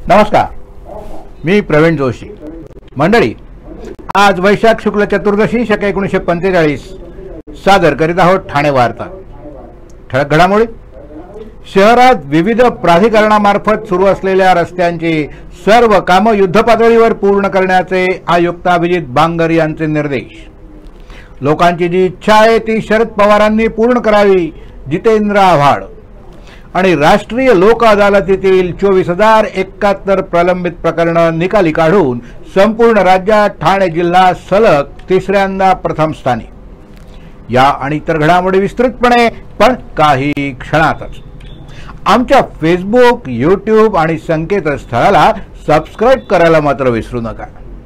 नमस्कार, मी प्रवीण जोशी. मंडळी, आज वैशाख शुक्ल चतुर्दशी शक 1945 सादर करीत आहोत ठाणे वार्ता. ठळक घडामोडी. शहरात विविध प्राधिकरणामार्फत सुरू असलेल्या रस्त्यांची सर्व कामं युद्धपातळीवर पूर्ण करण्याचे आयुक्त अभिजित बांगर यांचे निर्देश. लोकांची जी इच्छा आहे ती शरद पवारांनी पूर्ण करावी, जितेंद्र आव्हाड. आणि राष्ट्रीय लोक अदालतीतील 24,071 प्रलंबित प्रकरणं निकाली काढून संपूर्ण राज्यात ठाणे जिल्हा सलग तिसऱ्यांदा प्रथम स्थानी. या आणि इतर घडामोडी विस्तृतपणे, पण काही क्षणातच. आमच्या फेसबुक, यूट्यूब आणि संकेतस्थळाला सबस्क्राईब करायला मात्र विसरू नका.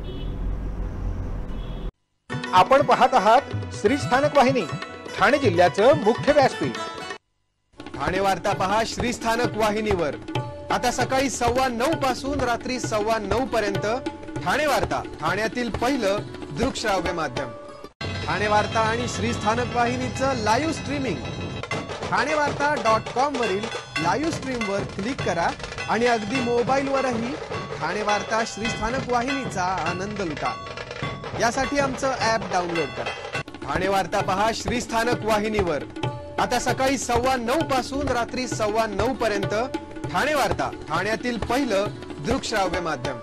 आपण पाहत आहात श्री स्थानक वाहिनी, ठाणे जिल्ह्याचं मुख्य व्यासपीठ. ठाणे वार्ता पहा श्री स्थानक वाहिनीवर. आता सकाळी 9:15 पासून रात्री 9:15 पर्यंत ठाणे वार्ता, ठाण्यातील पहिलं दृकश्राव्य माध्यम. ठाणे वार्ता आणि श्री स्थानक वाहिनीचं लाईव्ह स्ट्रीमिंग ठाणेवार्ता.com वरील लाईव्ह स्ट्रीम वर क्लिक करा आणि अगदी मोबाईलवरही ठाणे वार्ता श्री स्थानक वाहिनीचा आनंद लुटा. यासाठी आमचं ॲप डाउनलोड करा. ठाणे वार्ता पहा श्री स्थानक वाहिनीवर. आता सकाळी 9:15 पासून रात्री 9:15 पर्यंत ठाणे वार्ता, ठाण्यातील पहिलं दृकश्राव्य माध्यम.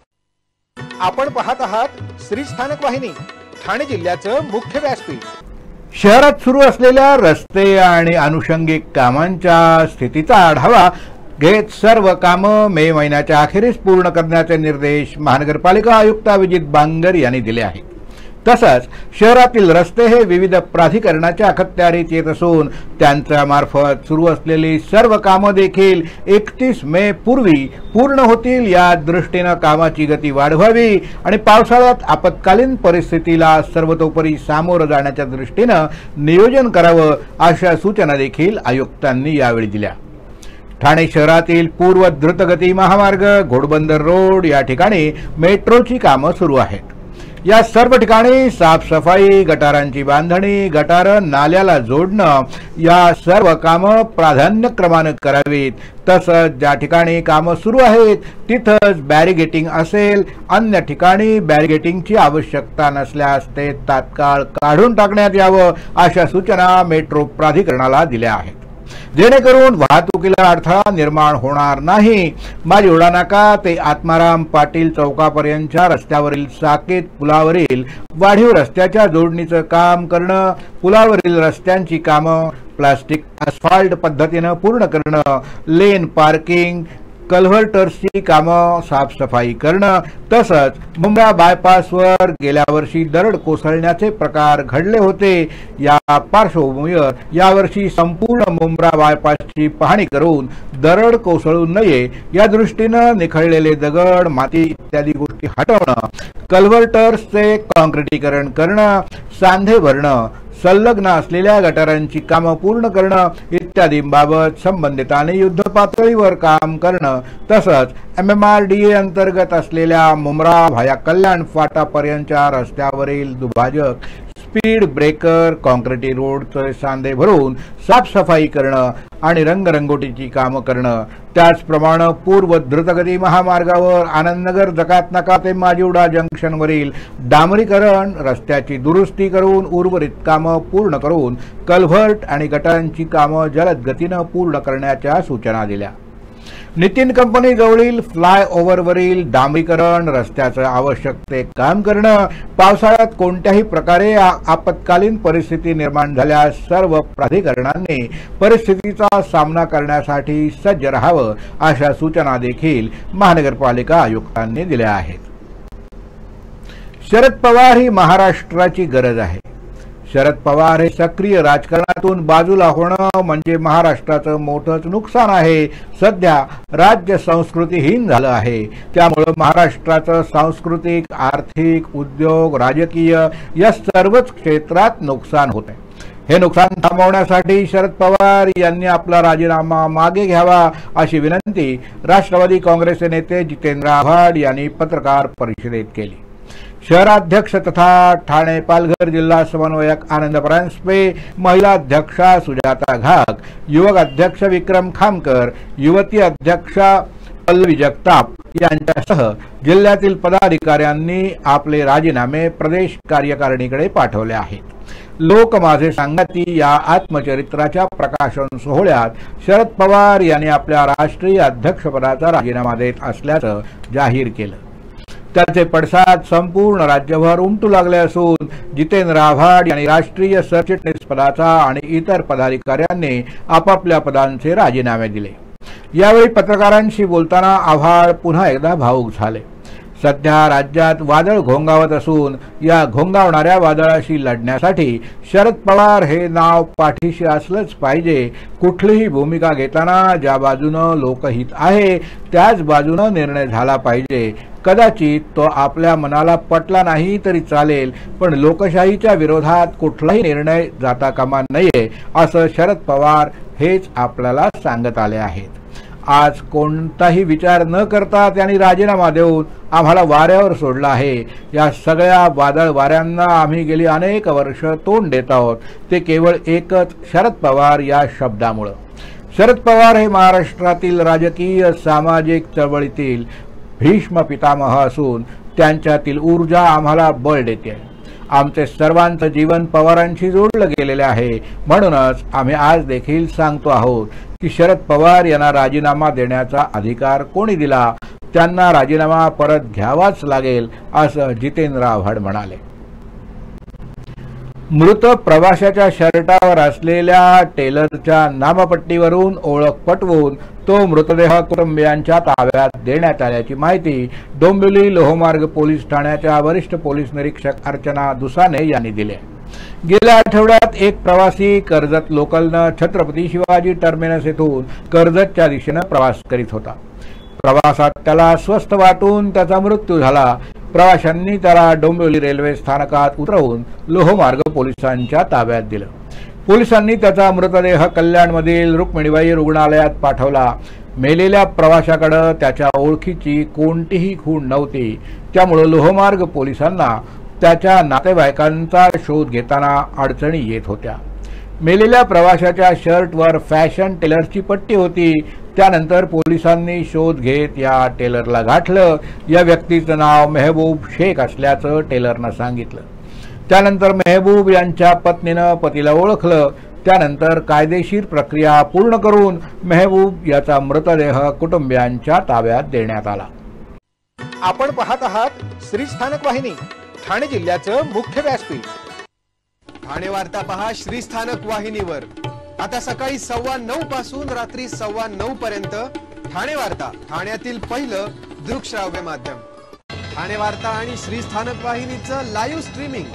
आपण पाहत आहात श्री स्थानक वाहिनी, ठाणे जिल्ह्याचं मुख्य व्यासपीठ. शहरात सुरू असलेल्या रस्ते आणि अनुषंगिक कामांच्या स्थितीचा आढावा घेत सर्व कामं मे महिन्याच्या अखेरीस पूर्ण करण्याचे निर्देश महानगरपालिका आयुक्त अभिजित बांगर यांनी दिले आहेत. तसंच शहरातील रस्ते हे विविध प्राधिकरणाच्या अखत्यारीत येत असून त्यांच्या मार्फत सुरू असलेली सर्व कामं देखील 31 मे पूर्वी पूर्ण होतील. या दृष्टीनं कामाची गती वाढवावी आणि पावसाळ्यात आपत्कालीन परिस्थितीला सर्वतोपरी सामोरं जाण्याच्या दृष्टीनं नियोजन करावं, अशा सूचना देखील आयुक्तांनी यावेळी दिल्या. ठाणे शहरातील पूर्व द्रुतगती महामार्ग, घोडबंदर रोड या ठिकाणी मेट्रोची कामं सुरू आहेत. या सर्व ठिकाणी साफसफाई, गटारांची बांधणी, गटार नाल्याला जोडणं या सर्व कामं प्राधान्यक्रमाने करावीत. तसंच ज्या ठिकाणी कामं सुरू आहेत तिथंच बॅरिगेटिंग असेल, अन्य ठिकाणी बॅरिगेटिंगची आवश्यकता नसल्यास ते तात्काळ काढून टाकण्यात यावं, अशा सूचना मेट्रो प्राधिकरणाला दिल्या आहेत, जेणेकरून वाहतुकीला अडथळा निर्माण होणार नाही. माजिवडा नाका ते आत्माराम पाटील चौकापर्यंतच्या रस्त्यावरील साकेत पुलावरील वाढीव रस्त्याच्या जोडणीचं काम करणं, पुलावरील रस्त्यांची कामं प्लास्टिक अस्फाल्ट पद्धतीनं पूर्ण करणं, लेन पार्किंग, कल्व्हर्टर्सची कामं साफसफाई करणं. तसंच मुंब्रा बायपासवर गेल्या वर्षी दरड कोसळण्याचे प्रकार घडले होते. या पार्श्वभूमीवर यावर्षी संपूर्ण मुंब्रा बायपासची पाहणी करून दरड कोसळू नये या दृष्टीनं निखळलेले दगड, माती इत्यादी गोष्टी हटवणं, कल्व्हर्टर्सचे काँक्रिटीकरण करणं, सांधे भरणं, संलग्न असलेल्या गटारांची कामं पूर्ण करणं इत्यादींबाबत संबंधितांनी युद्धपातळीवर काम करणं. तसंच MMRDA अंतर्गत असलेल्या मुंब्रा भाया कल्याण फाटापर्यंतच्या रस्त्यावरील दुभाजक, स्पीड ब्रेकर, काँक्रिटी रोडचे सांधे भरून साफसफाई करणं आणि रंगरंगोटीची कामं करणं. त्याचप्रमाणे पूर्व द्रुतगती महामार्गावर आनंदनगर जकात नाका ते माजिवडा जंक्शनवरील डांबरीकरण, रस्त्याची दुरुस्ती करून उर्वरित कामं पूर्ण करून कल्व्हर्ट आणि गटारांची कामं जलद गतीनं पूर्ण करण्याच्या सूचना दिल्या. नितीन कंपनी जवळील फ्लायओव्हरवरील डांबरीकरण, रस्त्याचं आवश्यक ते काम करणं. पावसाळ्यात कोणत्याही प्रकारे आपत्कालीन परिस्थिती निर्माण झाल्यास सर्व प्राधिकरणांनी परिस्थितीचा सामना करण्यासाठी सज्ज राहावं, अशा सूचना देखील महानगरपालिका आयुक्तांनी दिल्या आहेत. शरद पवार ही महाराष्ट्राची गरज आहे. शरद पवार हे सक्रिय राजकारणातून बाजूला होणं म्हणजे महाराष्ट्राचं मोठंच नुकसान आहे. सध्या राज्य संस्कृतीहीन झालं आहे. त्यामुळे महाराष्ट्राचं सांस्कृतिक, आर्थिक, उद्योग, राजकीय या सर्वच क्षेत्रात नुकसान होत आहे. हे नुकसान थांबवण्यासाठी शरद पवार यांनी आपला राजीनामा मागे घ्यावा, अशी विनंती राष्ट्रवादी काँग्रेसचे नेते जितेंद्र आव्हाड यांनी पत्रकार परिषदेत केली. शहराध्यक्ष तथा ठाणे पालघर जिल्हा समन्वयक आनंद परांजपे, महिला अध्यक्षा सुजाता घाग, युवक अध्यक्ष विक्रम खामकर, युवती अध्यक्षा पल्लवी जगताप यांच्यासह जिल्ह्यातील पदाधिकाऱ्यांनी आपले राजीनामे प्रदेश कार्यकारिणीकडे पाठवले आहेत. लोक माझे सांगती या आत्मचरित्राच्या प्रकाशन सोहळ्यात शरद पवार यांनी आपल्या राष्ट्रीय अध्यक्षपदाचा राजीनामा देत असल्याचं जाहीर केलं. त्याचे पडसाद संपूर्ण राज्यभर उमटू लागले असून जितेंद्र आव्हाड यांनी राष्ट्रीय सरचिटणीस पदाचा आणि इतर पदाधिकाऱ्यांनी आपापल्या पदांचे राजीनामे दिले. यावेळी पत्रकारांशी बोलताना आव्हाड पुन्हा एकदा भावुक झाले. सध्या राज्यात वादळ घोंगावत असून या घोंगावणाऱ्या वादळाशी लढण्यासाठी शरद पवार हे नाव पाठीशी असलंच पाहिजे. कुठलीही भूमिका घेताना ज्या बाजूनं लोकहित आहे त्याच बाजूनं निर्णय झाला पाहिजे. कदाचित तो आपल्या मनाला पटला नाही तरी चालेल, पण लोकशाहीच्या विरोधात कुठलाही निर्णय जाता कामा नये असं शरद पवार हेच आपल्याला सांगत आले आहेत. आज कोणताही विचार न करता त्यांनी राजीनामा देऊन आम्हाला वाऱ्यावर सोडला आहे. या सगळ्या वादळ वाऱ्यांना आम्ही गेली अनेक वर्ष तोंड देत आहोत, ते केवळ एकच शरद पवार या शब्दामुळे. शरद पवार हे महाराष्ट्रातील राजकीय सामाजिक चळवळीतील भीष्म पितामह असून त्यांच्यातील ऊर्जा आम्हाला बळ देते. आमचे सर्वांचं जीवन पवारांशी जोडलं गेलेले आहे. म्हणूनच आम्ही आज देखील सांगतो आहोत की शरद पवार यांना राजीनामा देण्याचा अधिकार कोणी दिला, त्यांना राजीनामा परत घ्यावाच लागेल असं जितेंद्र आव्हाड म्हणाले. मृत प्रवाशाच्या शर्टावर असलेल्या टेलरच्या नामपट्टीवरून ओळख पटवून तो मृतदेह कुटुंबियांच्या ताब्यात देण्यात आल्याची माहिती डोंबिवली लोहमार्ग पोलीस ठाण्याच्या वरिष्ठ पोलीस निरीक्षक अर्चना दुसाने यांनी दिली. गेल्या आठवड्यात एक प्रवासी कर्जत लोकलनं छत्रपती शिवाजी टर्मिनस येथून कर्जतच्या दिशेने प्रवास करीत होता. प्रवासात त्याला अस्वस्थ वाटून त्याचा मृत्यू झाला. प्रवाशांनी त्याला डोंबिवली रेल्वे स्थानकात उतरवून लोहमार्ग पोलिसांच्या ताब्यात दिलं. पोलिसांनी त्याचा मृतदेह कल्याणमधील रुक्मिणीबाई रुग्णालयात पाठवला. मेलेल्या प्रवाशाकडे त्याच्या ओळखीची कोणतीही खूण नव्हती, त्यामुळे लोहमार्ग पोलिसांना त्याच्या नातेवाईकांचा शोध घेताना अडचणी येत होत्या. मेलेल्या प्रवाशाच्या शर्टवर फॅशन टेलरची पट्टी होती. त्यानंतर पोलिसांनी शोध घेत या टेलरला गाठलं. या व्यक्तीचं नाव मेहबूब शेख असल्याचं टेलरनं सांगितलं. त्यानंतर मेहबूब यांच्या पत्नीनं पतीला ओळखलं. त्यानंतर कायदेशीर प्रक्रिया पूर्ण करून मेहबूब याचा मृतदेह कुटुंबियांच्या ताब्यात देण्यात आला. आपण पाहत आहात श्रीस्थानक वाहिनी, ठाणे जिल्ह्याचं मुख्य व्यासपीठ. ठाणे वार्ता पहा श्रीस्थानक वाहिनीवर. आता सकाळी 9:15 पासून रात्री 9:15 पर्यंत ठाणे वार्ता, ठाण्यातील पहिलं दृकश्राव्य माध्यम. ठाणे वार्ता आणि श्रीस्थानक वाहिनीचं लाईव्ह स्ट्रीमिंग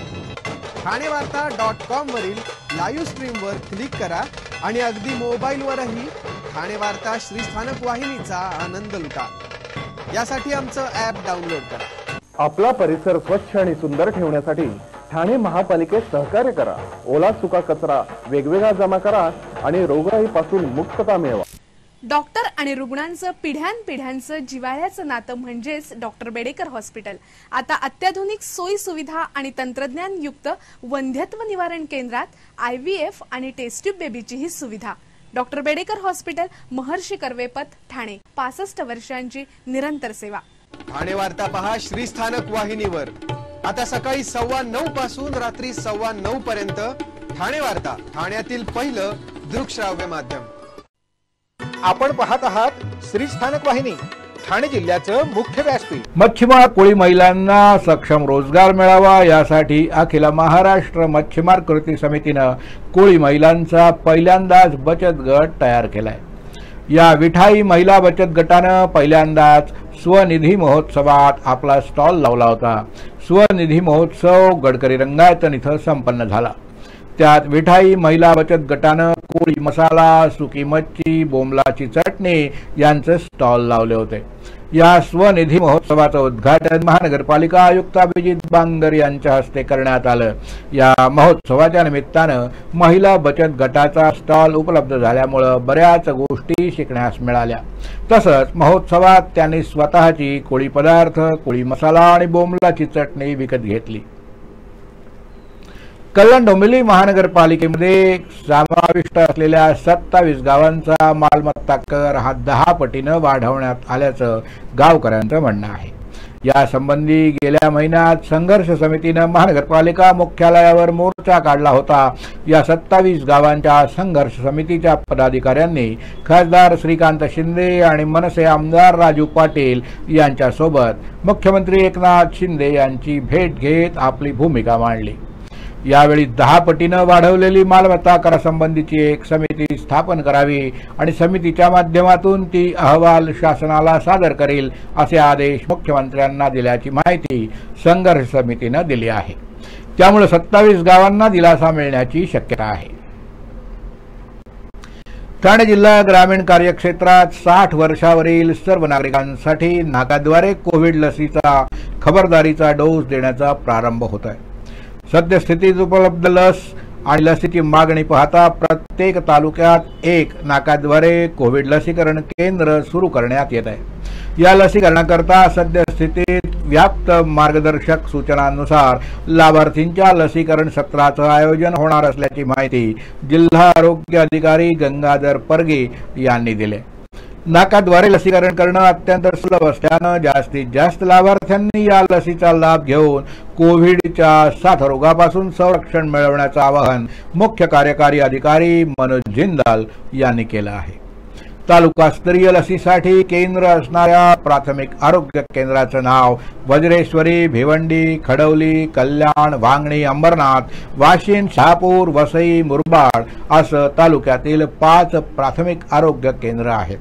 ठाणेवार्ता.com वरील लाईव्ह स्ट्रीमवर क्लिक करा आणि अगदी मोबाईलवरही ठाणे वार्ता श्रीस्थानक वाहिनीचा आनंद लुटा. यासाठी आमचं ॲप डाउनलोड करा. आपला परिसर स्वच्छ आणि सुंदर ठेवण्यासाठी ठाणे महापालिकेत सहकार्य करा. ओला सुका कचरा वेगवेगळा जमा करा आणि रोगराईपासून मुक्तता मिळवा. डॉक्टर आणि रुग्णांचं पिढ्यानपिढ्यांचं जिव्हाळ्याचं नातं म्हणजेच डॉक्टर बेडेकर हॉस्पिटल. आता अत्याधुनिक सोयी सुविधा आणि तंत्रज्ञान युक्त वंध्यत्व निवारण केंद्रात IVF आणि टेस्ट ट्यूब बेबीची ही सुविधा. Doctor Bedekar hospital, Maharshi Karvepath, Thane. 65 वर्षांची निरंतर सेवा. ठाणे वार्ता पहा श्रीस्थानक वाहिनीवर. आता सकाळी 9:15 पासून रात्री 9:15 पर्यंत ठाणे वार्ता, ठाण्यातील पहिलं दृकश्राव्य माध्यम. आपण पाहत आहात श्रीस्थानक वाहिनी, ठाणे जिल्ह्याचं मुख्य व्यासपीठ. मच्छीमार कोळी महिलांना सक्षम रोजगार मिळावा यासाठी अखिल महाराष्ट्र मच्छीमार कृती समितीनं कोळी महिलांचा पहिल्यांदाच बचत गट तयार केलाय. या विठाई महिला बचत गटानं पहिल्यांदाच स्वनिधी महोत्सवात आपला स्टॉल लावला होता. स्वनिधी महोत्सव गडकरी रंगायतन इथं संपन्न झाला. त्यात विठाई महिला बचत गटानं कोळी मसाला, सुकी मच्छी, बोंबलाची चटणी यांचे स्टॉल लावले होते. या स्वनिधी महोत्सवाचं उद्घाटन महानगरपालिका आयुक्त अभिजित बांगर यांच्या हस्ते करण्यात आलं. या महोत्सवाच्या निमित्तानं महिला बचत गटाचा स्टॉल उपलब्ध झाल्यामुळे बऱ्याच गोष्टी शिकण्यास मिळाल्या. तसंच महोत्सवात त्यांनी स्वतःची कोळी पदार्थ, कोळी मसाला आणि बोंबलाची चटणी विकत घेतली. कल्याण डोंबिवली महानगरपालिकेमध्ये समाविष्ट असलेल्या 27 गावांचा मालमत्ता कर हा 10 पटीनं वाढवण्यात आल्याचं गावकऱ्यांचं म्हणणं आहे। यासंबंधी गेल्या महिन्यात संघर्ष समितीनं महानगरपालिका मुख्यालयावर मोर्चा काढला होता। या 27 गावांच्या संघर्ष समितीच्या पदाधिकाऱ्यांनी खासदार श्रीकांत शिंदे आणि मनसे आमदार राजू पाटील यांच्यासोबत मुख्यमंत्री एकनाथ शिंदे यांची भेट घेत आपली भूमिका मांडली। यावेळी 10 पटीनं वाढवलेली मालमत्ता करासंबंधीची एक समिती स्थापन करावी आणि समितीच्या माध्यमातून ती अहवाल शासनाला सादर करेल असे आदेश मुख्यमंत्र्यांना दिल्याची माहिती संघर्ष समितीनं दिली आहे। त्यामुळे 27 गावांना दिलासा मिळण्याची शक्यता आहे। ठाणे जिल्हा ग्रामीण कार्यक्षेत्रात 60 वर्षावरील सर्व नागरिकांसाठी नाकाद्वारे कोविड लसीचा खबरदारीचा डोस देण्याचा प्रारंभ होत आहे। सद्यस्थितीत उपलब्ध लस आणि लसीची मागणी पाहता प्रत्येक तालुक्यात एक नाकाद्वारे कोविड लसीकरण केंद्र सुरू करण्यात येत आहे। या लसीकरणाकरता सद्यस्थितीत व्याप्त मार्गदर्शक सूचनांनुसार लाभार्थींच्या लसीकरण सत्राचं आयोजन होणार असल्याची माहिती जिल्हा आरोग्य अधिकारी गंगाधर परगे यांनी दिली। नाकाद्वारे लसीकरण करणं अत्यंत सुलभ असल्यानं जास्तीत जास्त लाभार्थ्यांनी या लसीचा लाभ घेऊन कोविडच्या साथरोगापासून संरक्षण मिळवण्याचं आवाहन मुख्य कार्यकारी अधिकारी मनोज जिंदाल यांनी केलं आहे। तालुकास्तरीय लसीसाठी केंद्र असणाऱ्या प्राथमिक आरोग्य केंद्राचं नाव वज्रेश्वरी, भिवंडी, खडवली, कल्याण, वांगणी, अंबरनाथ, वाशिम, शहापूर, वसई, मुरबाड असं तालुक्यातील 5 प्राथमिक आरोग्य केंद्र आहेत।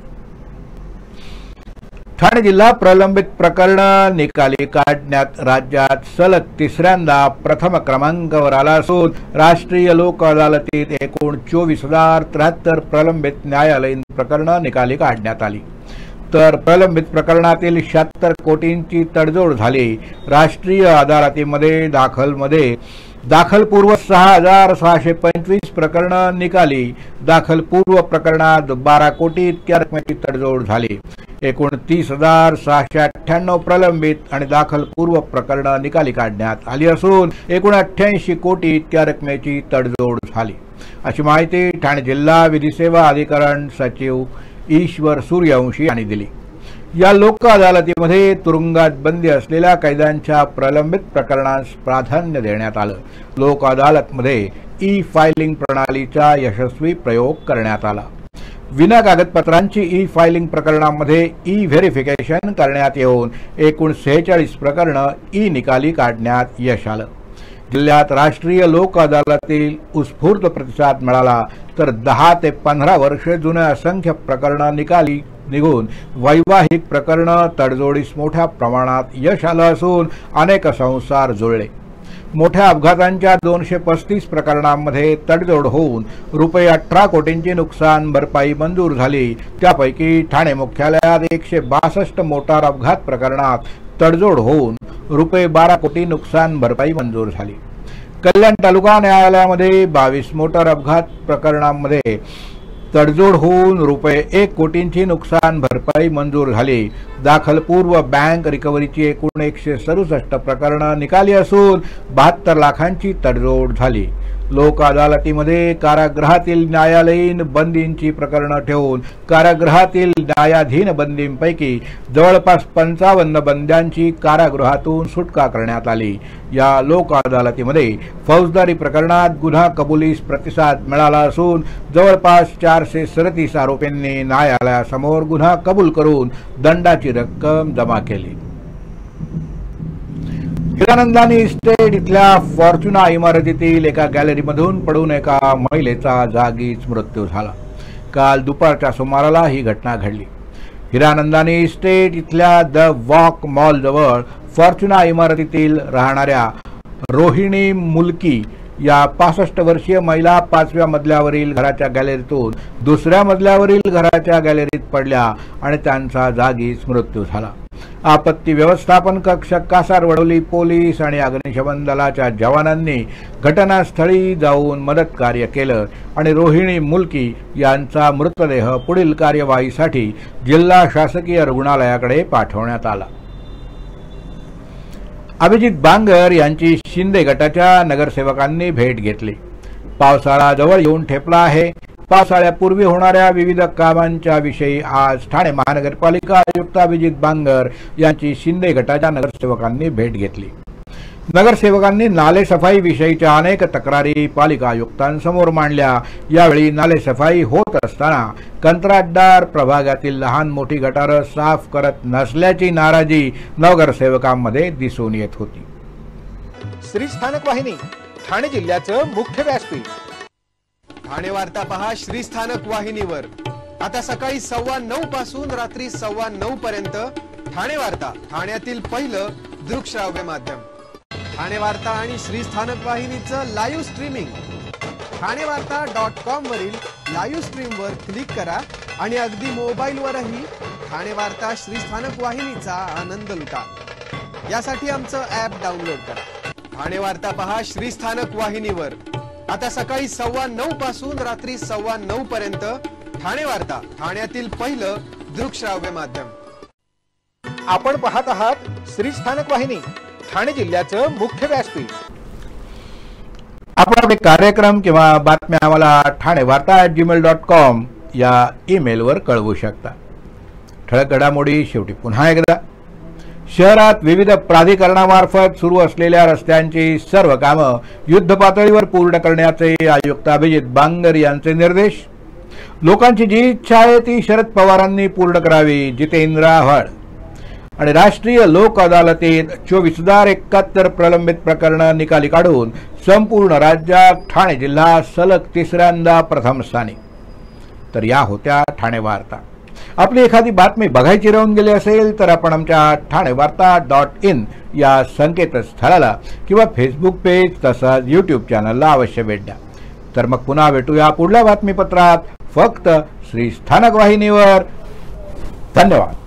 ठाणे जिल्हा प्रलंबित प्रकरण निकाली काढण्यात राज्यात सलग तिसऱ्यांदा प्रथम क्रमांकावर आला असून राष्ट्रीय लोक अदालतीत एकूण 24,073 प्रलंबित न्यायालयीन प्रकरणं निकाली काढण्यात आली, तर प्रलंबित प्रकरणातील 76 कोटींची तडजोड झाली। राष्ट्रीय अदालतीमध्ये दाखलपूर्व 6,625 प्रकरणं निकाली, दाखलपूर्व प्रकरणात 12 कोटी इतक्या रकमेची तडजोड झाली। एकूण 30,698 प्रलंबित आणि दाखलपूर्व प्रकरणं निकाली काढण्यात आली असून एकूण 88 कोटी इतक्या रकमेची तडजोड झाली, अशी माहिती ठाणे जिल्हा विधी सेवा अधिकरण सचिव ईश्वर सूर्यवंशी यांनी दिली। या लोक अदालतीमध्ये तुरुंगात बंदी असलेल्या कैद्यांच्या प्रलंबित प्रकरणास प्राधान्य देण्यात आलं। लोक अदालतमध्ये ई फायलिंग प्रणालीचा यशस्वी प्रयोग करण्यात आला। विना कागदपत्रांची ई फायलिंग प्रकरणांमध्ये ई व्हेरिफिकेशन करण्यात येऊन एकूण 46 प्रकरणं ई निकाली काढण्यात यश आलं। जिल्ह्यात राष्ट्रीय लोक अदालतीत उत्स्फूर्त प्रतिसाद मिळाला, तर 10 ते 15 वर्षे जुने असंख्य प्रकरणं निकाली निघून वैवाहिक प्रकरणं तडजोडीस मोठ्या प्रमाणात यश आलं असून अनेक संसार जुळले। मोठ्या अपघातांच्या 235 प्रकरणांमध्ये तडजोड होऊन रुपये 18 कोटींची नुकसान भरपाई मंजूर झाली। त्यापैकी ठाणे मुख्यालयात 162 मोटार अपघात प्रकरणात तडजोड होऊन रुपये 12 कोटी नुकसान भरपाई मंजूर झाली। कल्याण तालुका न्यायालयामध्ये 22 मोटार अपघात प्रकरणांमध्ये तडजोड होऊन रुपये 1 कोटींची नुकसान भरपाई मंजूर झाली। दाखलपूर्व बँक रिकव्हरीची एकूण 167 प्रकरणं निकाली असून 72 लाखांची तडजोड झाली। लोक अदालतीमध्ये कारागृहातील न्यायालयीन बंदींची प्रकरणं ठेवून कारागृहातील न्यायाधीन बंदींपैकी जवळपास 55 बंद्यांची कारागृहातून सुटका करण्यात आली। या लोक अदालतीमध्ये फौजदारी प्रकरणात गुन्हा कबुलीस प्रतिसाद मिळाला असून जवळपास 437 आरोपींनी न्यायालयासमोर गुन्हा कबूल करून दंडाची रक्कम जमा केली। हिरानंदानी इस्टेट इथल्या फॉर्च्युना इमारतीतील एका गॅलरीमधून पडून एका महिलेचा जागीच मृत्यू झाला। काल दुपारच्या सुमाराला ही घटना घडली। हिरानंदानी इस्टेट इथल्या द वॉक मॉल जवळ फॉर्च्युना इमारतीतील राहणाऱ्या रोहिणी मुलकी या 65 वर्षीय महिला 5व्या मजल्यावरील घराच्या गॅलरीतून दुसऱ्या मजल्यावरील घराच्या गॅलरीत पडल्या आणि त्यांचा जागीच मृत्यू झाला। आपत्ती व्यवस्थापन कक्ष, कासारवडवली पोलीस आणि अग्निशमन दलाच्या जवानांनी घटनास्थळी जाऊन मदत कार्य केलं आणि रोहिणी मुलकी यांचा मृतदेह पुढील कार्यवाहीसाठी जिल्हा शासकीय रुग्णालयाकडे पाठवण्यात आला। अभिजित बांगर यांची शिंदे गटाच्या नगरसेवकांनी भेट घेतली। पावसाळा जवळ येऊन ठेपला आहे। पावसाळ्यापूर्वी होणाऱ्या विविध कामांच्या विषयी आज ठाणे महानगरपालिका आयुक्त अभिजित बांगर यांची शिंदे गटाच्या नगरसेवकांनी भेट घेतली। नगरसेवकांनी नाले सफाई विषयीच्या अनेक तक्रारी पालिका आयुक्तांसमोर मांडल्या। यावेळी नाले सफाई होत असताना कंत्राटदार प्रभागातील लहान मोठी गटारं साफ करत नसल्याची नाराजी नगरसेवकांमध्ये दिसून येत होती। श्री स्थानक वाहिनी ठाणे जिल्ह्याचं मुख्य व्यासपीठ। ठाणे वार्ता पहा श्री स्थानक वाहिनीवर। आता सकाळी 9:15 पासून रात्री 9:15 पर्यंत ठाणे वार्ता, ठाण्यातील पहिलं दृकश्राव्य माध्यम। ठाणे वार्ता आणि श्री स्थानक वाहिनीचं लाईव्ह स्ट्रीमिंग ठाणेवार्ता.com वरील लाईव्ह स्ट्रीमवर क्लिक करा आणि अगदी मोबाईलवरही ठाणे वार्ता श्री स्थानक वाहिनीचा आनंद लुटा। यासाठी आमचं ॲप डाउनलोड करा। ठाणे वार्ता पहा श्री स्थानक वाहिनीवर। आता सकाळी 9:15 पासून रात्री 9:15 पर्यंत ठाणे वार्ता, ठाण्यातील पहिलं दृकश्राव्य माध्यम। आपण पाहत आहात श्री स्थानक वाहिनी ठाणे जिल्ह्याचं मुख्य व्यासपीठ। आपण आपले कार्यक्रम किंवा बातम्या आम्हाला ठाणेवार्ता@gmail.com या ईमेलवर कळवू शकता। ठळक घडामोडी शेवटी पुन्हा एकदा। शहरात विविध प्राधिकरणामार्फत सुरू असलेल्या रस्त्यांची सर्व कामं युद्धपातळीवर पूर्ण करण्याचे आयुक्त अभिजित बांगर यांचे निर्देश। लोकांची जी इच्छा आहे ती शरद पवारांनी पूर्ण करावी। जितेंद्र आव्हाड। आणि राष्ट्रीय लोक अदालतीत 24,071 प्रलंबित प्रकरणं निकाली काढून संपूर्ण राज्यात ठाणे जिल्हा सलग तिसऱ्यांदा प्रथम स्थानी। तर या होत्या ठाणे वार्ता। आपली एखादी बातमी बघायची राहून गेली असेल तर आपण आमच्या ठाणेवार्ता.in या संकेतस्थळाला किंवा फेसबुक पेज तसंच यूट्यूब चॅनलला अवश्य भेट द्या। तर मग पुन्हा भेटूया पुढल्या बातमीपत्रात फक्त श्री स्थानक वाहिनीवर। धन्यवाद।